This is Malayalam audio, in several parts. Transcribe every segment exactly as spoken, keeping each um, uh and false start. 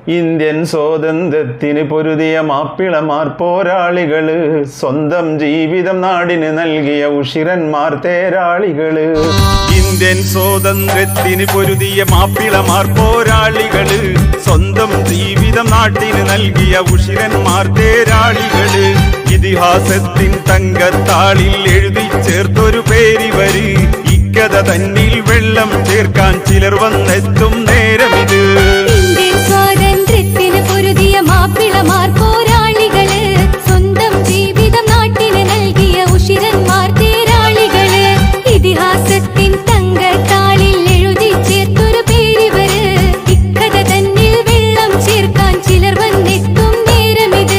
ഇന്ത്യൻ സ്വാതന്ത്ര്യത്തിന് പൊരുതിയ മാപ്പിളമാർ പോരാളികള്, സ്വന്തം ജീവിതം നാടിന് നൽകിയ ഉഷിരന്മാർ തേരാളികള്. ഇന്ത്യൻ സ്വാതന്ത്ര്യത്തിന് പൊരുതിയ മാപ്പിളമാർ പോരാളികള്, സ്വന്തം ജീവിതം നാട്ടിന് നൽകിയ ഉഷിരന്മാർ തേരാളികള്. ഇതിഹാസത്തിൻ തങ്കത്താളിൽ എഴുതി ചേർത്തൊരു പേരിവര്, ഇക്കഥ തന്നിൽ വെള്ളം ചേർക്കാൻ ചിലർ വന്നെത്തും നേരമിത്. ഇന്ത്യൻ സ്വാതന്ത്ര്യത്തിന് പൊരുതിയ മാപ്പിളമാർ പോരാളികള്, സ്വന്തം ജീവിതം നാട്ടിന് നൽകിയ ഉഷിരന്മാർ തേരാളികള്. ഇതിഹാസത്തിൻ തങ്കത്താളിൽ എഴുതി ചേർത്തൊരു പേരിവര്, ഇക്കഥ തന്നിൽ വെള്ളം ചേർക്കാൻ ചിലർ വന്നെത്തും നേരമിത്.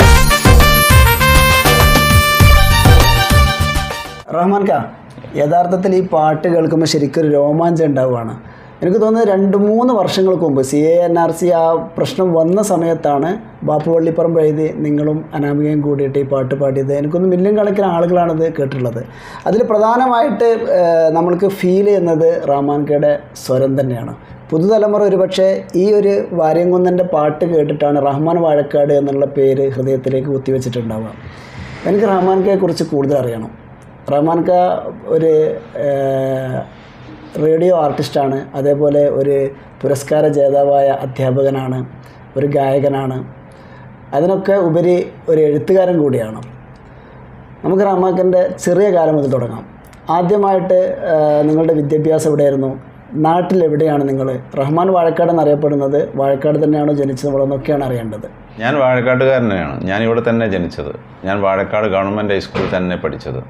റഹ്മാൻ ക, യഥാർത്ഥത്തിൽ ഈ പാട്ട് കേൾക്കുമ്പോൾ ശരിക്കൊരു രോമാഞ്ചം ഉണ്ടാവുകയാണ്. എനിക്ക് തോന്നുന്നത് രണ്ട് മൂന്ന് വർഷങ്ങൾക്ക് മുമ്പ് C A N R C ആ പ്രശ്നം വന്ന സമയത്താണ് ബാപ്പു വള്ളിപ്പറമ്പ് എഴുതി നിങ്ങളും അനാമികയും കൂടിയിട്ട് ഈ പാട്ട് പാടിയത്. എനിക്കൊന്ന് മില്യൺ കണക്കിന് ആളുകളാണിത് കേട്ടിട്ടുള്ളത്. അതിൽ പ്രധാനമായിട്ട് നമ്മൾക്ക് ഫീൽ ചെയ്യുന്നത് റഹ്മാൻ കയുടെ സ്വരം തന്നെയാണ്. പുതുതലമുറ ഒരുപക്ഷെ ഈ ഒരു വാര്യംകുന്നൻ്റെ പാട്ട് കേട്ടിട്ടാണ് റഹ്മാൻ വാഴക്കാട് എന്നുള്ള പേര് ഹൃദയത്തിലേക്ക് കുത്തിവെച്ചിട്ടുണ്ടാവുക. എനിക്ക് റഹ്മാൻ കയെ കുറിച്ച് കൂടുതൽ അറിയണം. റഹ്മാൻ ക ഒരു റേഡിയോ ആർട്ടിസ്റ്റാണ്, അതേപോലെ ഒരു പുരസ്കാര ജേതാവായ അധ്യാപകനാണ്, ഒരു ഗായകനാണ്, അതിനൊക്കെ ഉപരി ഒരു എഴുത്തുകാരൻ കൂടിയാണ്. നമുക്ക് റഹ്മാൻ്റെ ചെറിയ കാലം മുതൽ തുടങ്ങാം. ആദ്യമായിട്ട് നിങ്ങളുടെ വിദ്യാഭ്യാസം എവിടെയായിരുന്നു? നാട്ടിലെവിടെയാണ് നിങ്ങൾ? റഹ്മാൻ വാഴക്കാട് എന്നറിയപ്പെടുന്നത് വാഴക്കാട് തന്നെയാണോ ജനിച്ചത് എന്നൊക്കെയാണ് അറിയേണ്ടത്. ഞാൻ വാഴക്കാട്ടുകാരനെയാണ്. ഞാനിവിടെ തന്നെ ജനിച്ചത്. ഞാൻ വാഴക്കാട് ഗവൺമെൻറ് ഹൈസ്കൂളിൽ തന്നെ പഠിച്ചത്.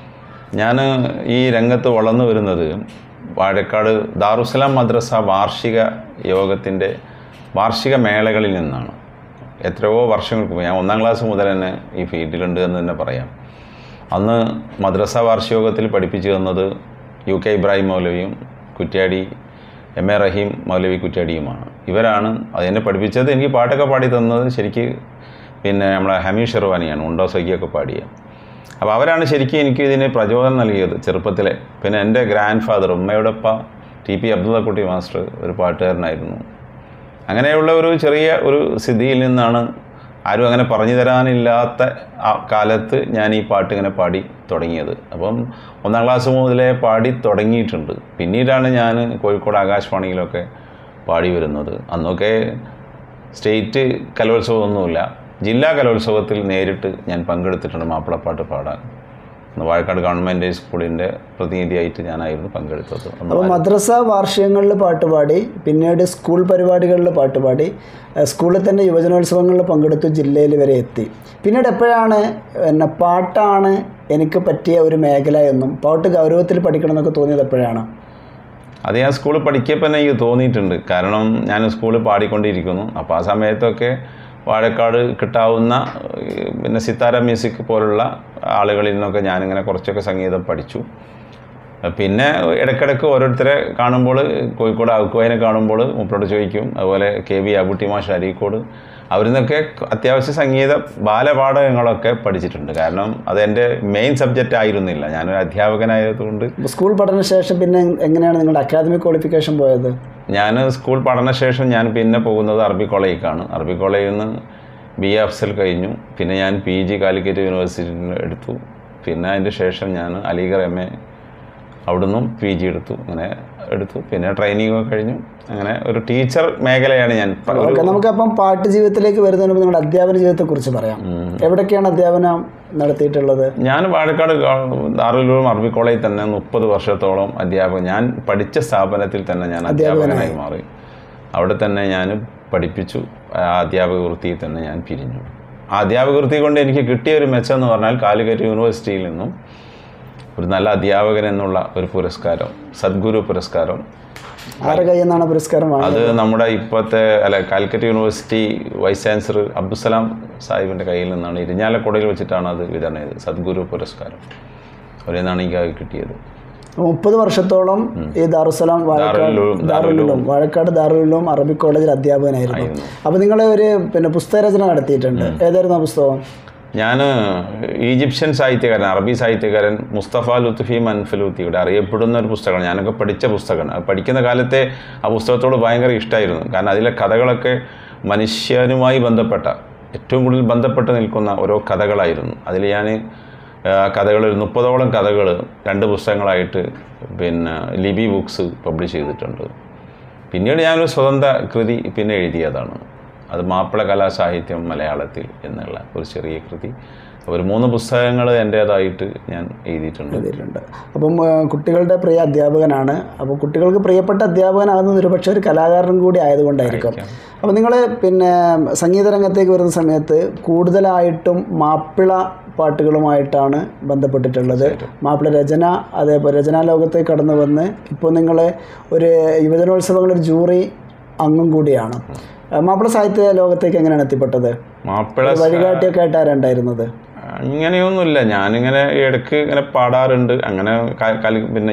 ഞാൻ ഈ രംഗത്ത് വളർന്നു വരുന്നത് വാഴക്കാട് ദാറുസ്സലാം മദ്രസ വാർഷിക യോഗത്തിൻ്റെ വാർഷിക മേളകളിൽ നിന്നാണ്. എത്രയോ വർഷങ്ങൾക്ക് മുമ്പ്, ഞാൻ ഒന്നാം ക്ലാസ് മുതൽ തന്നെ ഈ ഫീൽഡിലുണ്ട് എന്ന് തന്നെ പറയാം. അന്ന് മദ്രസ വാർഷികയോഗത്തിൽ പഠിപ്പിച്ചു തന്നത് യു കെ ഇബ്രാഹിം മൗലവിയും കുറ്റ്യാടി എം എ റഹീം മൗലവി കുറ്റ്യാടിയുമാണ്. ഇവരാണ് അതെന്നെ പഠിപ്പിച്ചത്. എനിക്ക് പാട്ടൊക്കെ പാടി തന്നത് ശരിക്ക് പിന്നെ നമ്മളെ ഹമീദ് ഷെർവാനിയാണ്, ഉണ്ടോ സഖിയൊക്കെ പാടിയ. അപ്പോൾ അവരാണ് ശരിക്കും എനിക്ക് ഇതിന് പ്രചോദനം നൽകിയത് ചെറുപ്പത്തിലെ. പിന്നെ എൻ്റെ ഗ്രാൻഡ് ഫാദർ ഉമ്മയുടെ ഉപ്പ ടി പി അബ്ദുള്ളക്കുട്ടി മാസ്റ്റർ ഒരു പാട്ടുകാരനായിരുന്നു. അങ്ങനെയുള്ള ഒരു ചെറിയ ഒരു സ്ഥിതിയിൽ നിന്നാണ്, ആരും അങ്ങനെ പറഞ്ഞു തരാനില്ലാത്ത ആ കാലത്ത് ഞാൻ ഈ പാട്ട് ഇങ്ങനെ പാടി തുടങ്ങിയത്. അപ്പം ഒന്നാം ക്ലാസ് മുതലേ പാടി തുടങ്ങിയിട്ടുണ്ട്. പിന്നീടാണ് ഞാൻ കോഴിക്കോട് ആകാശവാണിയിലൊക്കെ പാടി വരുന്നത്. അന്നൊക്കെ സ്റ്റേറ്റ് കലോത്സവമൊന്നുമില്ല, ജില്ലാ കലോത്സവത്തിൽ നേരിട്ട് ഞാൻ പങ്കെടുത്തിട്ടുണ്ട് മാപ്പിളപ്പാട്ട് പാടാൻ. വാഴക്കാട് ഗവൺമെൻറ് സ്കൂളിൻ്റെ പ്രതിനിധിയായിട്ട് ഞാനായിരുന്നു പങ്കെടുത്തത്. അപ്പോൾ മദ്രസ വാർഷികങ്ങളിൽ പാട്ടുപാടി, പിന്നീട് സ്കൂൾ പരിപാടികളിൽ പാട്ടുപാടി, സ്കൂളിൽ തന്നെ യുവജനോത്സവങ്ങളിൽ പങ്കെടുത്തു, ജില്ലയിൽ വരെ എത്തി. പിന്നീട് എപ്പോഴാണ് പിന്നെ പാട്ടാണ് എനിക്ക് പറ്റിയ ഒരു മേഖല എന്നും പാട്ട് ഗൗരവത്തിൽ പഠിക്കണം എന്നൊക്കെ തോന്നിയത് എപ്പോഴാണ്? അത് ഞാൻ സ്കൂളിൽ പഠിക്കപ്പോൾ തന്നെ എനിക്ക് തോന്നിയിട്ടുണ്ട്. കാരണം ഞാൻ സ്കൂളിൽ പാടിക്കൊണ്ടിരിക്കുന്നു. അപ്പോൾ ആ സമയത്തൊക്കെ വാഴക്കാട് കിട്ടാവുന്ന പിന്നെ സിത്താര മ്യൂസിക് പോലുള്ള ആളുകളിൽ നിന്നൊക്കെ ഞാനിങ്ങനെ കുറച്ചൊക്കെ സംഗീതം പഠിച്ചു. പിന്നെ ഇടയ്ക്കിടയ്ക്ക് ഓരോരുത്തരെ കാണുമ്പോൾ, കോഴിക്കോട് ഔക്കുവായിനെ കാണുമ്പോൾ മൂപ്പരോട് ചോദിക്കും. അതുപോലെ കെ വി അബുട്ടി മാഷ് അരീക്കോട്, അവരിൽ നിന്നൊക്കെ അത്യാവശ്യ സംഗീത ബാലപാഠകങ്ങളൊക്കെ പഠിച്ചിട്ടുണ്ട്. കാരണം അതെൻ്റെ മെയിൻ സബ്ജക്റ്റ് ആയിരുന്നില്ല, ഞാനൊരു അധ്യാപകനായതുകൊണ്ട്. സ്കൂൾ പഠനശേഷം പിന്നെ എങ്ങനെയാണ് നിങ്ങളുടെ അക്കാദമിക് ക്വാളിഫിക്കേഷൻ പോയത്? ഞാൻ സ്കൂൾ പഠനശേഷം ഞാൻ പിന്നെ പോകുന്നത് അറബി കോളേജിലേക്കാണ്. അറബി കോളേജിൽ നിന്ന് ബി എ അഫ്സൽ കഴിഞ്ഞു. പിന്നെ ഞാൻ പി ജി കാലിക്കറ്റ് യൂണിവേഴ്സിറ്റിയിൽ എടുത്തു. പിന്നെ അതിൻ്റെ ശേഷം ഞാൻ അലിഗർ എം എ അവിടെ നിന്നും പി ജി എടുത്തു. അങ്ങനെ എടുത്തു. പിന്നെ ട്രെയിനിങ് കഴിഞ്ഞു. അങ്ങനെ ഒരു ടീച്ചർ മേഖലയാണ് ഞാൻ. നമുക്കപ്പം പാട്ട് ജീവിതത്തിലേക്ക് വരുന്നതിന് മുമ്പ് നിങ്ങളുടെ അധ്യാപന ജീവിതത്തെക്കുറിച്ച് പറയാം. എവിടേക്കാണ് അധ്യാപനം നടത്തിയിട്ടുള്ളത്? ഞാൻ വാഴക്കാട് ദാറുൽ ഉലൂം അറബി കോളേജിൽ തന്നെ മുപ്പത് വർഷത്തോളം അധ്യാപകൻ. ഞാൻ പഠിച്ച സ്ഥാപനത്തിൽ തന്നെ ഞാൻ അധ്യാപകനായി മാറി. അവിടെ തന്നെ ഞാൻ പഠിപ്പിച്ചു. ആ അധ്യാപക വൃത്തിയിൽ തന്നെ ഞാൻ പിരിഞ്ഞു. ആ അധ്യാപക വൃത്തി കൊണ്ട് എനിക്ക് കിട്ടിയ ഒരു മെച്ചം എന്ന് പറഞ്ഞാൽ കാലിക്കറ്റ് യൂണിവേഴ്സിറ്റിയിൽ നിന്നും ഒരു നല്ല അധ്യാപകൻ എന്നുള്ള ഒരു പുരസ്കാരം, സദ്ഗുരു പുരസ്കാരം. ആരുടെ കയ്യിൽ നിന്നാണ് പുരസ്കാരം? അത് നമ്മുടെ ഇപ്പോഴത്തെ അല്ല Calicut university vice chancellor Abdussalam സാഹിബിൻ്റെ കയ്യിൽ നിന്നാണ്, ഇരിഞ്ഞാലക്കുടയിൽ വെച്ചിട്ടാണ് അത് വിതരണം ചെയ്തത്. സദ്ഗുരു പുരസ്കാരം അവരിൽ നിന്നാണ് എനിക്ക് കിട്ടിയത്. മുപ്പത് വർഷത്തോളം ഈ ദാറുസ്സലാം വാഴക്കാട് ദാറുൽ ഉലൂം വാഴക്കാട് ദാറുൽ ഉലൂം അറബി കോളേജിൽ അധ്യാപകനായിരുന്നു. അപ്പോൾ നിങ്ങൾ ഒരു പിന്നെ പുസ്തകരചന നടത്തിയിട്ടുണ്ട്. ഏതായിരുന്നു ആ പുസ്തകം? ഞാൻ ഈജിപ്ഷ്യൻ സാഹിത്യകാരൻ, അറബി സാഹിത്യകാരൻ മുസ്തഫ ലുത്ഫി മൻഫലൂത്തിയുടെ അറിയപ്പെടുന്ന ഒരു പുസ്തകമാണ്. ഞാനൊക്കെ പഠിച്ച പുസ്തകമാണ്. പഠിക്കുന്ന കാലത്തെ ആ പുസ്തകത്തോട് ഭയങ്കര ഇഷ്ടമായിരുന്നു. കാരണം അതിലെ കഥകളൊക്കെ മനുഷ്യനുമായി ബന്ധപ്പെട്ട ഏറ്റവും കൂടുതൽ ബന്ധപ്പെട്ട് നിൽക്കുന്ന ഓരോ കഥകളായിരുന്നു. അതിൽ ഞാൻ കഥകൾ ഒരു മുപ്പതോളം കഥകൾ രണ്ട് പുസ്തകങ്ങളായിട്ട് പിന്നെ ലിബി ബുക്സ് പബ്ലിഷ് ചെയ്തിട്ടുണ്ട്. പിന്നീട് ഞാനൊരു സ്വതന്ത്ര കൃതി പിന്നെ എഴുതിയതാണ്. അത് മാപ്പിള കലാസാഹിത്യം മലയാളത്തിൽ എന്നുള്ള ഒരു ചെറിയ കൃതി. ഒരു മൂന്ന് പുസ്തകങ്ങൾ എൻ്റേതായിട്ട് ഞാൻ എഴുതിയിട്ടുണ്ട് എഴുതിയിട്ടുണ്ട് അപ്പം കുട്ടികളുടെ പ്രിയ അധ്യാപകനാണ്. അപ്പോൾ കുട്ടികൾക്ക് പ്രിയപ്പെട്ട അധ്യാപകനാകുന്നത് ഒരുപക്ഷെ ഒരു കലാകാരനും കൂടി ആയതുകൊണ്ടായിരിക്കും. അപ്പോൾ നിങ്ങൾ പിന്നെ സംഗീത രംഗത്തേക്ക് വരുന്ന സമയത്ത് കൂടുതലായിട്ടും മാപ്പിള പാട്ടുകളുമായിട്ടാണ് ബന്ധപ്പെട്ടിട്ടുള്ളത്. മാപ്പിള രചന, അതേപോലെ രചനാ ലോകത്തേക്ക് കടന്നു വന്ന് ഇപ്പോൾ നിങ്ങൾ ഒരു യുവജനോത്സവങ്ങളൊരു ജൂറി അംഗം കൂടിയാണ്. മാപ്പിള സാഹിത്യ ലോകത്തേക്ക് എങ്ങനെയാണ് എത്തിപ്പെട്ടത്? മാപ്പിള വഴികാട്ടിയൊക്കെ ആയിട്ട് ആരുണ്ടായിരുന്നത്? അങ്ങനെയൊന്നുമില്ല. ഞാനിങ്ങനെ ഇടയ്ക്ക് ഇങ്ങനെ പാടാറുണ്ട്. അങ്ങനെ പിന്നെ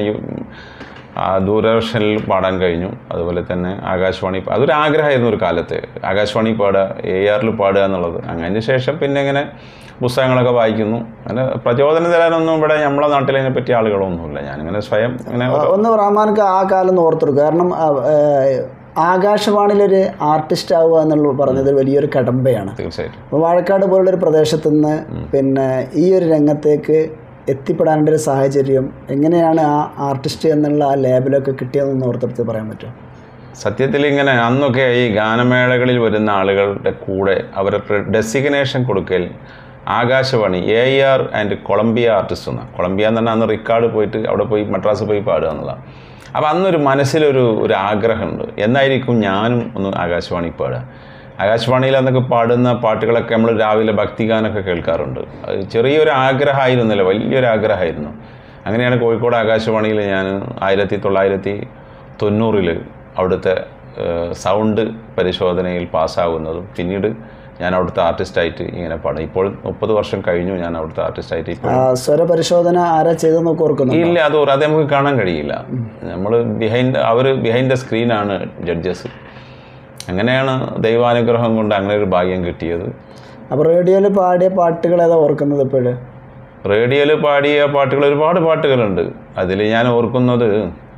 ദൂരദർശനിൽ പാടാൻ കഴിഞ്ഞു. അതുപോലെ തന്നെ ആകാശവാണി, അതൊരു ആഗ്രഹമായിരുന്നു ഒരു കാലത്ത്, ആകാശവാണി പാടുക, എ ആറിൽ പാടുക എന്നുള്ളത്. അങ്ങനെ ശേഷം പിന്നെ ഇങ്ങനെ പുസ്തകങ്ങളൊക്കെ വായിക്കുന്നു. അങ്ങനെ പ്രചോദനം തരാനൊന്നും ഇവിടെ നമ്മളെ നാട്ടിലതിനെ പറ്റിയ ആളുകളൊന്നുമില്ല. ഞാനിങ്ങനെ സ്വയം ഇങ്ങനെ ഒന്ന് റഹ്മാൻക്ക് ആ കാലം ഓർത്തെടുക്കും. കാരണം ആകാശവാണിയിലൊരു ആർട്ടിസ്റ്റ് ആവുക എന്നുള്ള പറഞ്ഞത് വലിയൊരു കടമ്പയാണ്. തീർച്ചയായിട്ടും. അപ്പോൾ വാഴക്കാട് പോലുള്ളൊരു പ്രദേശത്തു നിന്ന് പിന്നെ ഈ ഒരു രംഗത്തേക്ക് എത്തിപ്പെടാനുള്ള ഒരു സാഹചര്യം എങ്ങനെയാണ് ആ ആർട്ടിസ്റ്റ് എന്നുള്ള ആ ലേബലൊക്കെ കിട്ടിയതെന്ന് ഓർത്തെടുത്ത് പറയാൻ പറ്റുമോ? സത്യത്തിൽ ഇങ്ങനെ അന്നൊക്കെ ഈ ഗാനമേളകളിൽ വരുന്ന ആളുകളുടെ കൂടെ അവരുടെ ഡെസിഗ്നേഷൻ കൊടുക്കൽ Akashvani A R and Columbia artist എന്നാണ്. കൊളംബിയ എന്ന് പറഞ്ഞാൽ അന്ന് റിക്കാർഡ് പോയിട്ട് അവിടെ പോയി മദ്രാസ് പോയി പാടുക എന്നുള്ളതാണ്. അപ്പോൾ അന്നൊരു മനസ്സിലൊരു ഒരു ആഗ്രഹമുണ്ട്, എന്നായിരിക്കും ഞാനും ഒന്ന് ആകാശവാണി പാടുക. ആകാശവാണിയിൽ അന്നൊക്കെ പാടുന്ന പാട്ടുകളൊക്കെ നമ്മൾ രാവിലെ ഭക്തിഗാനമൊക്കെ കേൾക്കാറുണ്ട്. അത് ചെറിയൊരു ആഗ്രഹമായിരുന്നല്ലോ, വലിയൊരു ആഗ്രഹമായിരുന്നു. അങ്ങനെയാണ് കോഴിക്കോട് ആകാശവാണിയിൽ ഞാൻ ആയിരത്തി തൊള്ളായിരത്തി തൊണ്ണൂറിൽ അവിടുത്തെ സൗണ്ട് പരിശോധനയിൽ പാസ്സാകുന്നതും പിന്നീട് ഞാൻ അവിടുത്തെ ആർട്ടിസ്റ്റായിട്ട് ഇങ്ങനെ പാടും. ഇപ്പോൾ മുപ്പത് വർഷം കഴിഞ്ഞു ഞാൻ അവിടുത്തെ ആർട്ടിസ്റ്റായിട്ട്. ഇപ്പോൾ സ്വര പരിശോധന ആരാ ചെയ്തെന്ന് ഓർക്കുന്നു? ഇല്ല, അത് അത് നമുക്ക് കാണാൻ കഴിയില്ല. നമ്മൾ ബിഹൈൻഡ് അവർ ബിഹൈൻഡ് ദ സ്ക്രീനാണ് ജഡ്ജസ്. അങ്ങനെയാണ് ദൈവാനുഗ്രഹം കൊണ്ട് അങ്ങനെ ഒരു ഭാഗ്യം കിട്ടിയത്. അപ്പോൾ റേഡിയോയിൽ പാടിയ പാട്ടുകൾ ഏതാ ഓർക്കുന്നത് ഇപ്പോഴ്? റേഡിയോയിൽ പാടിയ പാട്ടുകൾ ഒരുപാട് പാട്ടുകളുണ്ട്. അതിൽ ഞാൻ ഓർക്കുന്നത്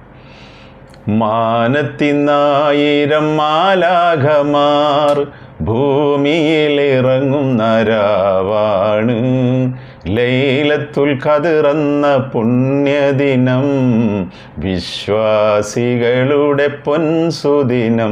മാനത്തിനായിരം മാലാഖമാർ ഭൂമിയിലിറങ്ങുന്ന രാവാണ്, ലൈലത്തുൽ ഖദ്റെന്ന പുണ്യദിനം, വിശ്വാസികളുടെ പൊൻസുദിനം,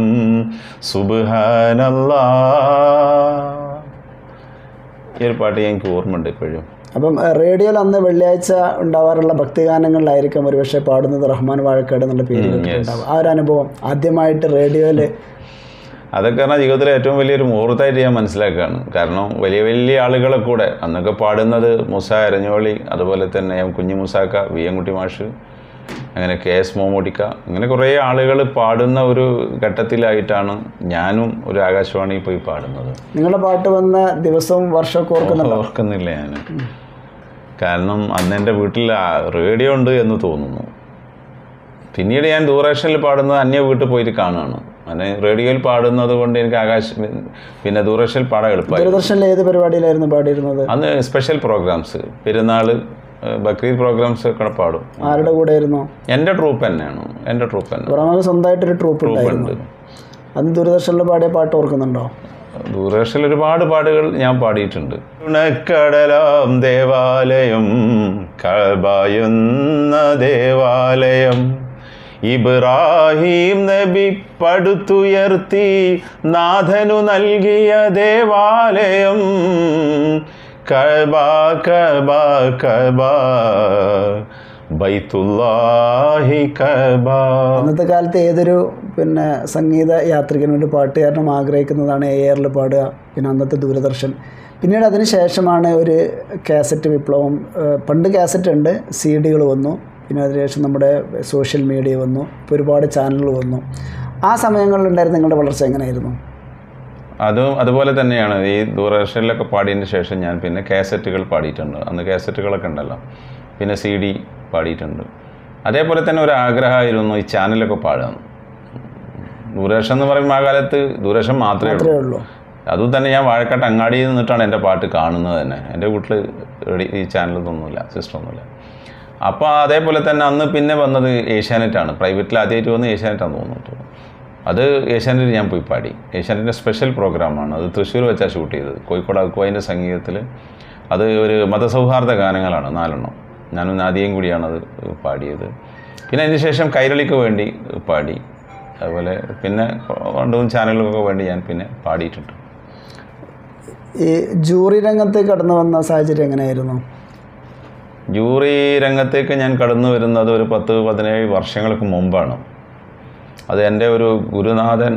സുബ്ഹാനല്ലാഹ്. ഈ ഒരു പാട്ട് എനിക്ക് ഓർമ്മയുണ്ട് ഇപ്പോഴും. അപ്പം റേഡിയോയിൽ അന്ന് വെള്ളിയാഴ്ച ഉണ്ടാവാറുള്ള ഭക്തിഗാനങ്ങളിലായിരിക്കും ഒരുപക്ഷെ പാടുന്നത് റഹ്മാൻ വാഴക്കാട് എന്നുള്ള പേര് ഉണ്ടാവും. ആ ഒരു അനുഭവം ആദ്യമായിട്ട് റേഡിയോയിൽ, അതൊക്കെ പറഞ്ഞാൽ ജീവിതത്തിലെ ഏറ്റവും വലിയൊരു മുഹൂർത്തമായിട്ട് ഞാൻ മനസ്സിലാക്കുകയാണ്. കാരണം വലിയ വലിയ ആളുകളെ കൂടെ അന്നൊക്കെ പാടുന്നത് മുസ എരഞ്ഞോളി, അതുപോലെ തന്നെ എം കുഞ്ഞു മുസാക്ക, വി എം കുട്ടി മാഷ്, അങ്ങനെ കെ എസ് മോമോട്ടിക്ക, ഇങ്ങനെ കുറേ ആളുകൾ പാടുന്ന ഒരു ഘട്ടത്തിലായിട്ടാണ് ഞാനും ഒരു ആകാശവാണിയിൽ പോയി പാടുന്നത്. നിങ്ങളുടെ പാട്ട് വന്ന ദിവസവും വർഷമൊക്കെ ഓർക്കുന്നുണ്ടോ? ഓർക്കുന്നില്ല ഞാൻ. കാരണം അന്ന് എൻ്റെ വീട്ടിൽ റേഡിയോ ഉണ്ട് എന്ന് തോന്നുന്നു. പിന്നീട് ഞാൻ ദൂരദർശനിൽ പാടുന്നത് അന്യ വീട്ടിൽ പോയിട്ട് കാണുകയാണ്. അങ്ങനെ റേഡിയോയിൽ പാടുന്നത് കൊണ്ട് എനിക്ക് ആകാശ പിന്നെ ദൂരദർശനിൽ പാടാൻ എളുപ്പമായി. ദൂരദർശനിൽ ഏത് പരിപാടിയിലായിരുന്നു പാടിയിരുന്നത്? അന്ന് സ്പെഷ്യൽ പ്രോഗ്രാംസ്, പെരുന്നാൾ, ബക്രീദ് പ്രോഗ്രാംസ് ഒക്കെ പാടും. ആരുടെ കൂടെ ആയിരുന്നു? എൻ്റെ ട്രൂപ്പ് തന്നെയാണ്. എൻ്റെ ട്രൂപ്പ് തന്നെ. നമുക്ക് സ്വന്തമായിട്ടൊരു ട്രൂപ്പ് ഉണ്ട്. അന്ന് ദൂരദർശനിൽ പാടിയ പാട്ട് ഓർക്കുന്നുണ്ടോ? ദൂരദർശനിൽ ഒരുപാട് പാട്ടുകൾ ഞാൻ പാടിയിട്ടുണ്ട്. ഉണക്കടലാം ദേവാലയം, കഅബയുന്ന ദേവാലയം, ഇബ്രാഹിം നബി പടുത്തുയർത്തി നാഥനു നൽകിയ ദേവാലയം, കഅബ കഅബ കഅബ ബൈത്തുല്ലാഹി കഅബ. അന്നത്തെ കാലത്ത് ഏതൊരു പിന്നെ സംഗീത യാത്രികനും ഒരു പാട്ടുകാരനും ആഗ്രഹിക്കുന്നതാണ് എ ആറിൽ പാടുക. പിന്നെ അന്നത്തെ ദൂരദർശൻ, പിന്നീട് അതിന് ശേഷമാണ് ഒരു കാസറ്റ് വിപ്ലവം. പണ്ട് കാസറ്റ് ഉണ്ട്, സി ഡികൾ വന്നു, പിന്നെ അതിനുശേഷം നമ്മുടെ സോഷ്യൽ മീഡിയ വന്നു, ഇപ്പോൾ ഒരുപാട് ചാനലുകൾ വന്നു. ആ സമയങ്ങളിലുണ്ടായിരുന്ന നിങ്ങളുടെ വളർച്ച എങ്ങനെയായിരുന്നു? അതും അതുപോലെ തന്നെയാണ്. ഈ ദൂരദർശനിലൊക്കെ പാടിയതിന് ശേഷം ഞാൻ പിന്നെ കാസറ്റുകൾ പാടിയിട്ടുണ്ട്. അന്ന് കാസറ്റുകളൊക്കെ ഉണ്ടല്ലോ. പിന്നെ സി ഡി പാടിയിട്ടുണ്ട്. അതേപോലെ തന്നെ ഒരു ആഗ്രഹമായിരുന്നു ഈ ചാനലൊക്കെ പാടാൻ. ദൂരദർശൻ എന്ന് പറയുമ്പോൾ ആ കാലത്ത് ദൂരദർശൻ മാത്രമേ ഉള്ളൂ. അതും തന്നെ ഞാൻ വാഴക്കാട്ട് അങ്ങാടിയിൽ നിന്നിട്ടാണ് എൻ്റെ പാട്ട് കാണുന്നത് തന്നെ. എൻ്റെ വീട്ടിൽ ഈ ചാനലൊന്നുമില്ല, സിസ്റ്റമൊന്നുമില്ല. അപ്പോൾ അതേപോലെ തന്നെ അന്ന് പിന്നെ വന്നത് ഏഷ്യാനെറ്റാണ്. പ്രൈവറ്റിൽ ആദ്യമായിട്ട് വന്ന് ഏഷ്യാനെറ്റാണ് തോന്നുന്നു. അത് ഏഷ്യാനെറ്റിൽ ഞാൻ പോയി പാടി. ഏഷ്യാനെറ്റിൻ്റെ സ്പെഷ്യൽ പ്രോഗ്രാമാണ് അത്. തൃശ്ശൂർ വെച്ചാണ് ഷൂട്ട് ചെയ്തത്. കോഴിക്കോട് അക്വായിൻ്റെ സംഗീതത്തിൽ അത് ഒരു മതസൗഹാർദ്ദ ഗാനങ്ങളാണ് നാലെണ്ണം. ഞാനും നാദിയും കൂടിയാണത് പാടിയത്. പിന്നെ അതിന് ശേഷം കൈരളിക്ക് വേണ്ടി പാടി. അതുപോലെ പിന്നെ രണ്ട് മൂന്ന് ചാനലുകൾക്കൊക്കെ വേണ്ടി ഞാൻ പിന്നെ പാടിയിട്ടുണ്ട്. ഈ ജൂറി രംഗത്തേക്ക് കടന്നു വന്ന സാഹചര്യം എങ്ങനെയായിരുന്നു? ജൂറി രംഗത്തേക്ക് ഞാൻ കടന്നു വരുന്നത് ഒരു പത്ത് പതിനേഴ് വർഷങ്ങൾക്ക് മുമ്പാണ്. അത് എൻ്റെ ഒരു ഗുരുനാഥൻ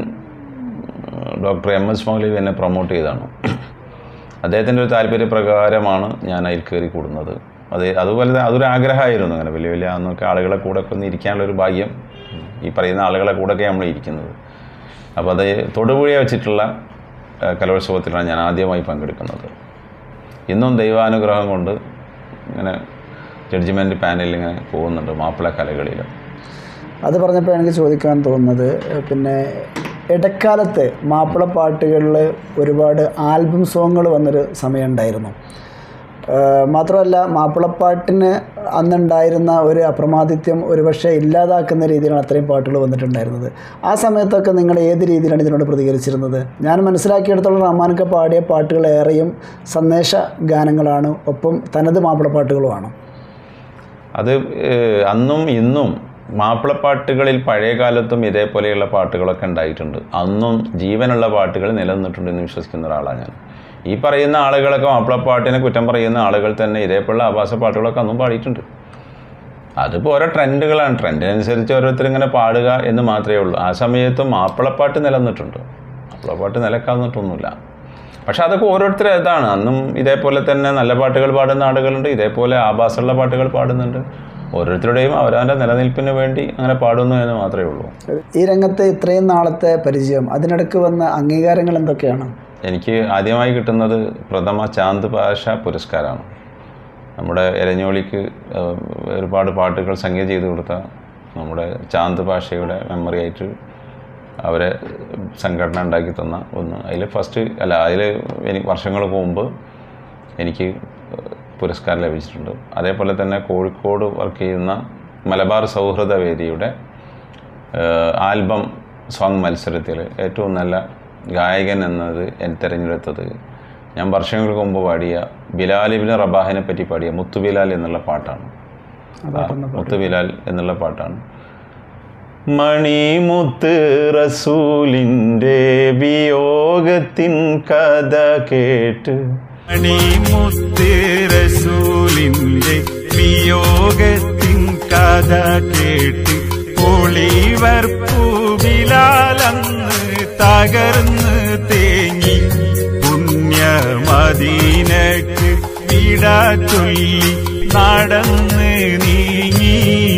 ഡോക്ടർ എം എസ് മൗലവി എന്നെ പ്രൊമോട്ട് ചെയ്തതാണ്. അദ്ദേഹത്തിൻ്റെ ഒരു താല്പര്യപ്രകാരമാണ് ഞാൻ അതിൽ കയറി കൂടുന്നത്. അത് അതുപോലെ അതൊരു ആഗ്രഹമായിരുന്നു. അങ്ങനെ വലിയ വലിയ അന്നൊക്കെ ആളുകളെ കൂടെ ഒക്കെ ഒന്ന് ഇരിക്കാനുള്ളൊരു ഭാഗ്യം, ഈ പറയുന്ന ആളുകളെ കൂടെയൊക്കെ നമ്മൾ ഇരിക്കുന്നത്. അപ്പോൾ അത് തൊടുപുഴ വെച്ചിട്ടുള്ള കലോത്സവത്തിലാണ് ഞാൻ ആദ്യമായി പങ്കെടുക്കുന്നത്. ഇന്നും ദൈവാനുഗ്രഹം കൊണ്ട് ഇങ്ങനെ ജഡ്ജിമെൻറ്റ് പാനലിൽ ഇങ്ങനെ പോകുന്നുണ്ട് മാപ്പിള കലകളിൽ. അത് പറഞ്ഞപ്പോൾ എനിക്ക് ചോദിക്കാൻ തോന്നുന്നത്, പിന്നെ ഇടക്കാലത്ത് മാപ്പിള പാട്ടുകളിൽ ഒരുപാട് ആൽബം സോങ്ങുകൾ വന്നൊരു സമയമുണ്ടായിരുന്നു. മാത്രമല്ല മാപ്പിളപ്പാട്ടിന് അന്നുണ്ടായിരുന്ന ഒരു അപ്രമാദിത്യം ഒരുപക്ഷെ ഇല്ലാതാക്കുന്ന രീതിയിലാണ് അത്രയും പാട്ടുകൾ വന്നിട്ടുണ്ടായിരുന്നത്. ആ സമയത്തൊക്കെ നിങ്ങൾ ഏത് രീതിയിലാണ് ഇതിനോട് പ്രതികരിച്ചിരുന്നത്? ഞാൻ മനസ്സിലാക്കിയെടുത്തോളം റഹ്മാനൊക്കെ പാടിയ പാട്ടുകൾ ഏറെയും സന്ദേശ ഗാനങ്ങളാണ്, ഒപ്പം തനത് മാപ്പിളപ്പാട്ടുകളുമാണ്. അത് അന്നും ഇന്നും മാപ്പിളപ്പാട്ടുകളിൽ പഴയ കാലത്തും ഇതേപോലെയുള്ള പാട്ടുകളൊക്കെ ഉണ്ടായിട്ടുണ്ട്. അന്നും ജീവനുള്ള പാട്ടുകൾ നിലനിന്നിട്ടുണ്ടെന്ന് വിശ്വസിക്കുന്ന ഒരാളാണ് ഞാൻ. ഈ പറയുന്ന ആളുകളൊക്കെ മാപ്പിളപ്പാട്ടിനെ കുറ്റം പറയുന്ന ആളുകൾ തന്നെ ഇതേപോലുള്ള ആഭാസ പാട്ടുകളൊക്കെ അന്നും പാടിയിട്ടുണ്ട്. അതിപ്പോൾ ഓരോ ട്രെൻഡുകളാണ്. ട്രെൻഡിനനുസരിച്ച് ഓരോരുത്തർ ഇങ്ങനെ പാടുക എന്ന് മാത്രമേ ഉള്ളൂ. ആ സമയത്തും മാപ്പിളപ്പാട്ട് നിലനിന്നിട്ടുണ്ട്. മാപ്പിളപ്പാട്ട് നിലക്കാന്നിട്ടൊന്നുമില്ല. പക്ഷെ അതൊക്കെ ഓരോരുത്തരും ഇതാണ്. അന്നും ഇതേപോലെ തന്നെ നല്ല പാട്ടുകൾ പാടുന്ന ആളുകളുണ്ട്, ഇതേപോലെ ആഭാസമുള്ള പാട്ടുകൾ പാടുന്നുണ്ട്. ഓരോരുത്തരുടെയും അവരവൻ്റെ നിലനിൽപ്പിന് വേണ്ടി അങ്ങനെ പാടുന്നു എന്ന് മാത്രമേ ഉള്ളൂ. ഈ രംഗത്തെ ഇത്രയും നാളത്തെ പരിചയം, അതിനിടയ്ക്ക് വന്ന അംഗീകാരങ്ങൾ എന്തൊക്കെയാണ്? എനിക്ക് ആദ്യമായി കിട്ടുന്നത് പ്രഥമ ചാന്ദ് പാഷ പുരസ്കാരമാണ്. നമ്മുടെ എരഞ്ഞോളിക്ക് ഒരുപാട് പാട്ടുകൾ സംഗീതം ചെയ്ത് കൊടുത്ത നമ്മുടെ ചാന്ദ് പാഷയുടെ മെമ്മറി ആയിട്ട് അവരെ സംഘടന ഉണ്ടാക്കി തന്ന ഒന്ന്. അതിൽ ഫസ്റ്റ് അല്ല അതിൽ എനിക്ക് വർഷങ്ങൾക്ക് മുമ്പ് എനിക്ക് പുരസ്കാരം ലഭിച്ചിട്ടുണ്ട്. അതേപോലെ തന്നെ കോഴിക്കോട് വർക്ക് ചെയ്യുന്ന മലബാർ സൗഹൃദ വേദിയുടെ ആൽബം സോങ് മത്സരത്തിൽ ഏറ്റവും നല്ല ഗായകൻ എന്നത് എന്നെ തിരഞ്ഞെടുത്തത് ഞാൻ വർഷങ്ങൾക്ക് മുമ്പ് പാടിയ ബിലാൽ ഇബ്നു റബാഹിനെ പറ്റി പാടിയ മുത്തു ബിലാൽ എന്നുള്ള പാട്ടാണ്. മുത്തു ബിലാൽ എന്നുള്ള പാട്ടാണ്. മണിമുത്ത് റസൂലിൻ്റെ വിയോഗത്തിൻ കഥ കേട്ട്, മണിമുത്ത് റസൂലിൻ്റെ വിയോഗത്തിൻ കഥ കേട്ട് ഒളിവർ പൂവിലാലന്ന് തകർന്ന് തേങ്ങി പുണ്യമദീനക്ക് വിട ചൊല്ലി നടന്ന് നീങ്ങി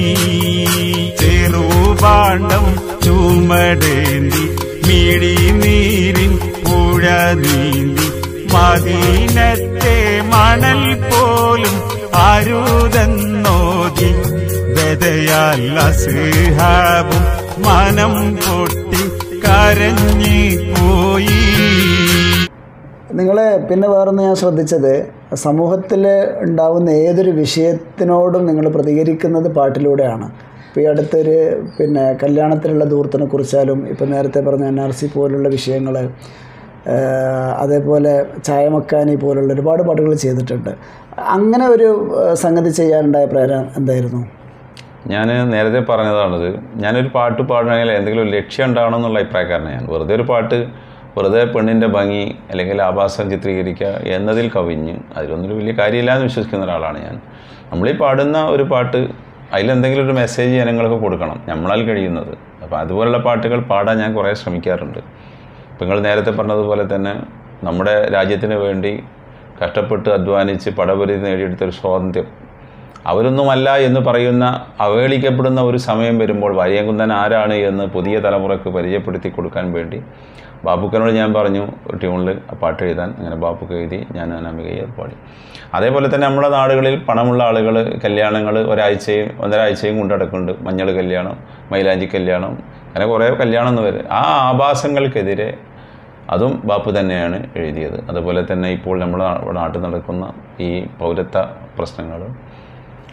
ചെറുപാണ്ഡം ചുമടേന്തി മിഴി നീരിൻ പുഴ നീന്തി മദീനത്തെ മണൽ പോലും അരുതെന്നോതി ബദയാൽ അസ്ഹാബും മനം പൊട്ടി കരഞ്ഞു പോയി. നിങ്ങൾ പിന്നെ വേറൊന്ന് ഞാൻ ശ്രദ്ധിച്ചത്, സമൂഹത്തിൽ ഉണ്ടാകുന്ന ഏതൊരു വിഷയത്തിനോടും നിങ്ങൾ പ്രതികരിക്കുന്നത് പാട്ടിലൂടെയാണ്. ഇപ്പോൾ ഈ അടുത്തൊരു പിന്നെ കല്യാണത്തിലുള്ള ദൂർത്തിനെ കുറിച്ചാലും, ഇപ്പോൾ നേരത്തെ പറഞ്ഞ എൻ ആർ സി പോലുള്ള വിഷയങ്ങൾ, അതേപോലെ ചായമക്കാനി പോലുള്ള ഒരുപാട് പാട്ടുകൾ ചെയ്തിട്ടുണ്ട്. അങ്ങനെ ഒരു സംഗതി ചെയ്യാനുണ്ടായ പ്രേരണ എന്തായിരുന്നു? ഞാൻ നേരത്തെ പറഞ്ഞതാണത്. ഞാനൊരു പാട്ട് പാടണമെങ്കിൽ എന്തെങ്കിലും ഒരു ലക്ഷ്യം ഉണ്ടാവണം എന്നുള്ള അഭിപ്രായക്കാരനാണ് ഞാൻ. വെറുതെ ഒരു പാട്ട് വെറുതെ പെണ്ണിൻ്റെ ഭംഗി അല്ലെങ്കിൽ ആഭാസം ചിത്രീകരിക്കുക എന്നതിൽ കവിഞ്ഞ് അതിലൊന്നൊരു വലിയ കാര്യമില്ല എന്ന് വിശ്വസിക്കുന്ന ഒരാളാണ് ഞാൻ. നമ്മളീ പാടുന്ന ഒരു പാട്ട് അതിലെന്തെങ്കിലും ഒരു മെസ്സേജ് ജനങ്ങൾക്ക് കൊടുക്കണം, നമ്മളാൽ കഴിയുന്നത്. അപ്പോൾ അതുപോലുള്ള പാട്ടുകൾ പാടാൻ ഞാൻ കുറേ ശ്രമിക്കാറുണ്ട്. ഇപ്പം നിങ്ങൾ നേരത്തെ പറഞ്ഞതുപോലെ തന്നെ നമ്മുടെ രാജ്യത്തിന് വേണ്ടി കഷ്ടപ്പെട്ട് അധ്വാനിച്ച് പടപൊരുതി നേടിയെടുത്തൊരു സ്വാതന്ത്ര്യം അവരൊന്നുമല്ല എന്ന് പറയുന്ന അവഹേളിക്കപ്പെടുന്ന ഒരു സമയം വരുമ്പോൾ വാര്യംകുന്നൻ ആരാണ് എന്ന് പുതിയ തലമുറയ്ക്ക് പരിചയപ്പെടുത്തി കൊടുക്കാൻ വേണ്ടി ബാപ്പുക്കനോട് ഞാൻ പറഞ്ഞു ട്യൂണിൽ പാട്ട് എഴുതാൻ. അങ്ങനെ ബാപ്പുക്ക് എഴുതി, ഞാൻ അനാമികയെ പാടി. അതേപോലെ തന്നെ നമ്മുടെ നാടുകളിൽ പണമുള്ള ആളുകൾ കല്യാണങ്ങൾ ഒരാഴ്ചയും ഒന്നരാഴ്ചയും കൊണ്ടടക്കുന്നുണ്ട്. മഞ്ഞൾ കല്യാണം, മൈലാഞ്ചി കല്യാണം, അങ്ങനെ കുറേ കല്യാണം എന്ന് വരും. ആ ആഭാസങ്ങൾക്കെതിരെ അതും ബാപ്പു തന്നെയാണ് എഴുതിയത്. അതുപോലെ തന്നെ ഇപ്പോൾ നമ്മുടെ നാട്ടിൽ നടക്കുന്ന ഈ പൗരത്വ പ്രശ്നങ്ങൾ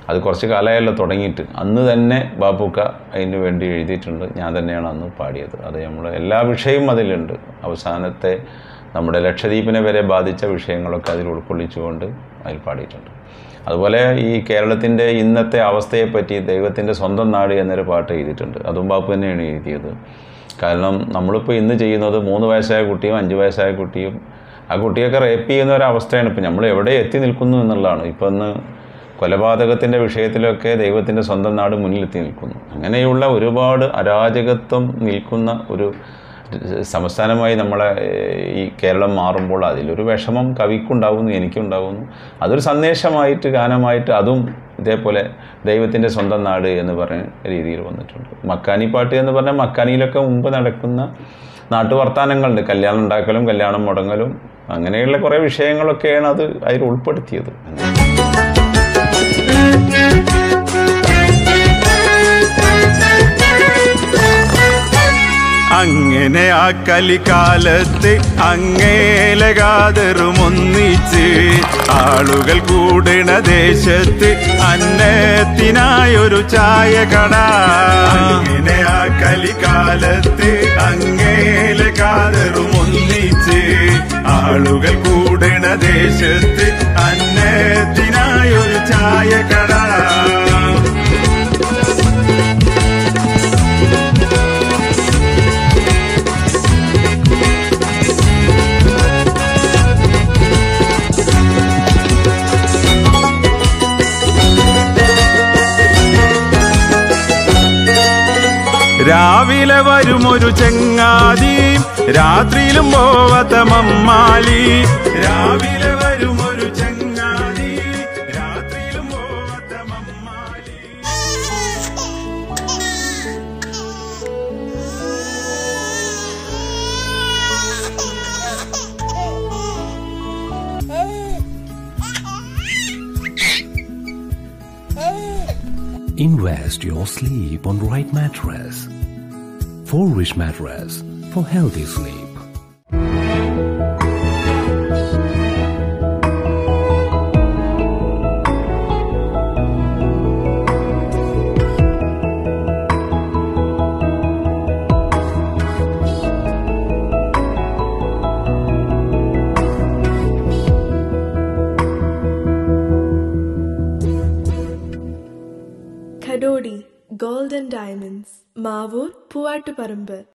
അത് കുറച്ച് കാലമായല്ലോ തുടങ്ങിയിട്ട്. അന്ന് തന്നെ ബാപ്പുക്ക അതിന് വേണ്ടി എഴുതിയിട്ടുണ്ട്. ഞാൻ തന്നെയാണ് അന്ന് പാടിയത്. അത് നമ്മൾ എല്ലാ വിഷയവും അതിലുണ്ട്. അവസാനത്തെ നമ്മുടെ ലക്ഷദ്വീപിനെ വരെ ബാധിച്ച വിഷയങ്ങളൊക്കെ അതിൽ ഉൾക്കൊള്ളിച്ചുകൊണ്ട് അതിൽ പാടിയിട്ടുണ്ട്. അതുപോലെ ഈ കേരളത്തിൻ്റെ ഇന്നത്തെ അവസ്ഥയെപ്പറ്റി ദൈവത്തിൻ്റെ സ്വന്തം നാട് എന്നൊരു പാട്ട് എഴുതിയിട്ടുണ്ട്. അതും ബാപ്പു തന്നെയാണ് എഴുതിയത്. കാരണം നമ്മളിപ്പോൾ ഇന്ന് ചെയ്യുന്നത് മൂന്ന് വയസ്സായ കുട്ടിയും അഞ്ച് വയസ്സായ കുട്ടിയും ആ കുട്ടിയൊക്കെ റേപ്പ് ചെയ്യുന്ന ഒരവസ്ഥയാണ്. ഇപ്പം നമ്മൾ എവിടെ എത്തി നിൽക്കുന്നു എന്നുള്ളതാണ്. ഇപ്പം ഇന്ന് കൊലപാതകത്തിൻ്റെ വിഷയത്തിലൊക്കെ ദൈവത്തിൻ്റെ സ്വന്തം നാട് മുന്നിലെത്തി നിൽക്കുന്നു. അങ്ങനെയുള്ള ഒരുപാട് അരാജകത്വം നിൽക്കുന്ന ഒരു സംസ്ഥാനമായി നമ്മളെ ഈ കേരളം മാറുമ്പോൾ അതിലൊരു വിഷമം കവിക്കുണ്ടാവുന്നു, എനിക്കുണ്ടാവുന്നു. അതൊരു സന്ദേശമായിട്ട് ഗാനമായിട്ട് അതും ഇതേപോലെ ദൈവത്തിൻ്റെ സ്വന്തം നാട് എന്ന് പറഞ്ഞ രീതിയിൽ വന്നിട്ടുണ്ട്. മക്കാനി പാട്ട് എന്ന് പറഞ്ഞാൽ മക്കാനിയിലൊക്കെ മുമ്പ് നടക്കുന്ന നാട്ടുവർത്താനങ്ങളുണ്ട്. കല്യാണം ഉണ്ടാക്കലും കല്യാണം മുടങ്ങലും അങ്ങനെയുള്ള കുറേ വിഷയങ്ങളൊക്കെയാണ് അത് അതിൽ ഉൾപ്പെടുത്തിയത്. അങ്ങനെ ആ കലികാലത്ത് അങ്ങേലെ കാതറുമൊന്നിച്ച് ആളുകൾ കൂടണ ദേശത്ത് അന്നത്തിനായൊരു ചായ കട. അങ്ങനെ ആ കലികാലത്ത് അങ്ങേലെ കാതറുമൊന്നിച്ച് ആളുകൾ കൂടണ ദേശത്ത് അന്നത്തിനായൊരു ചായ കട. രാവിലെ വരുമൊരു ചെങ്ങാതി രാത്രിയിലും പോവാത്ത മമ്മാലി. രാവിലെ വരുമൊരു ചെങ്ങാതി രാത്രിയിലും പോവാത്ത Mammali. Invest your sleep on right mattress. Four-Wish mattress for healthy sleep. Kadodi Gold and Diamonds, Mavur, Puvattuparambur.